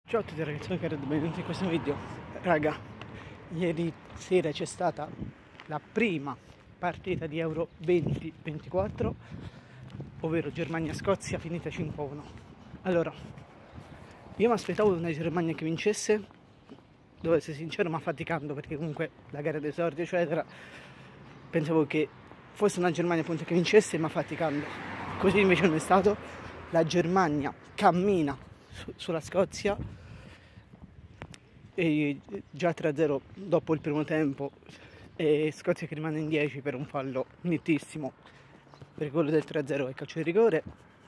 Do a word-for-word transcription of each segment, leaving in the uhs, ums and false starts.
Ciao a tutti ragazzi, sono Jared, benvenuti in questo video. Raga, ieri sera c'è stata la prima partita di Euro duemilaventiquattro, ovvero Germania-Scozia, finita cinque a uno. Allora, io mi aspettavo una Germania che vincesse, devo essere sincero, ma faticando, perché comunque la gara d'esordio eccetera, pensavo che fosse una Germania appunto che vincesse, ma faticando. Così invece non è stato. La Germania cammina su- sulla Scozia, e già tre a zero dopo il primo tempo, e Scozia che rimane in dieci per un fallo nettissimo per quello del tre a zero e calcio di rigore.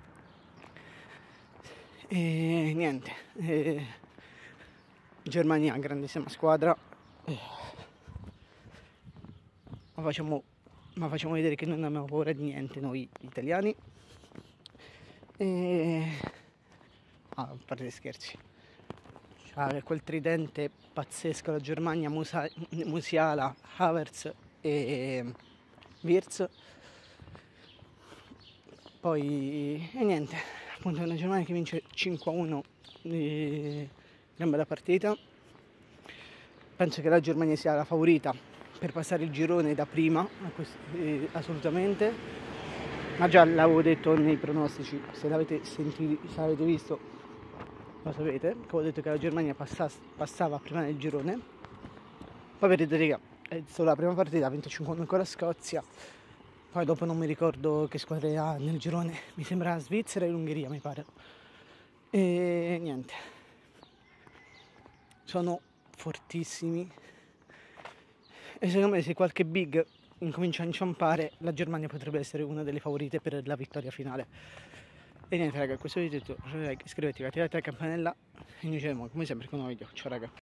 E niente, e Germania grandissima squadra, e ma facciamo, ma facciamo vedere che non abbiamo paura di niente noi italiani. E ah, a parte gli scherzi, c'ha quel tridente pazzesco la Germania: Musa, Musiala, Havertz e Wirtz. Poi e niente, appunto è una Germania che vince cinque a uno, e una bella partita. Penso che la Germania sia la favorita per passare il girone da prima, eh, assolutamente, ma già l'avevo detto nei pronostici, se l'avete sentito, se l'avete visto lo sapete, che avevo detto che la Germania passasse, passava prima nel girone. Poi vedete raga, è solo la prima partita, ha vinto cinque a uno con la Scozia. Poi dopo non mi ricordo che squadre ha nel girone, mi sembra Svizzera e l'Ungheria mi pare. E niente, sono fortissimi e secondo me se qualche big incomincia a inciampare, la Germania potrebbe essere una delle favorite per la vittoria finale. E niente raga, questo video è tutto, iscrivetevi, attivate la campanella e noi ci vediamo come sempre con un nuovo video. Ciao raga.